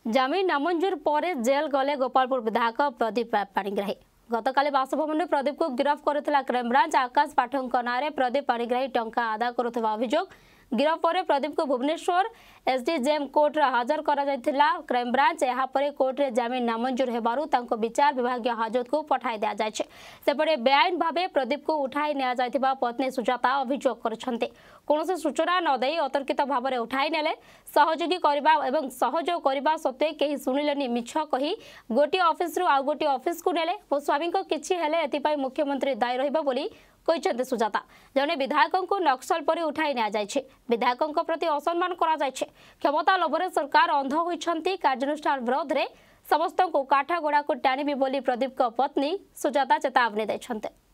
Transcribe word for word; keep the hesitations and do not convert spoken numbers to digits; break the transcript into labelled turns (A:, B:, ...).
A: जमीन नामंजूर पर जेल गले गोपालपुर विधायक प्रदीप पाणिग्राही। गतकाली बासभवन प्रदीप को गिरफ्त करथिला क्राइमब्रांच आकाश पाठक नारे प्रदीप पाणिग्राही टंका आदा करुवा अभियोग। गिरफ्त पर प्रदीप को भुवनेश्वर एसडीजेएम कोर्ट हाजर करा जायथिला क्राइमब्रांच यहाँ पर कोर्ट रे जमीन नामंजूर हेबारु तांको विचार विभाग हाजत को पठाई दिया जायछे। सेपटे बेआईन भावे प्रदीप को उठाई निया जायथिबा पत्नी सुजाता अभियोग करछन्ते। कोनोसी सूचना न देई अतर्कित भाव में उठाई नेले सहयोगी करबा एवं सहयोग करबा सत्वे केही सुनिलेनी मिछ कही गोटी ऑफिस रु आ गोटी ऑफिस को नेले मो स्वामी को किछि हेले एतिपई मुख्यमंत्री दायी रहिबा बोली कहते सुजाता। जने विधायकों को नक्सल पर उठाई निया जायछे। विधायकों प्रति असम्मान करा जायछे। क्षमता लोभरे सरकार अंध होइछन्ती। कार्यानुष्ठान विरोध रे समस्त को काठागोड़ा को टाणीबी बोली प्रदीप को पत्नी सुजाता चेतावनी दैछन्ते।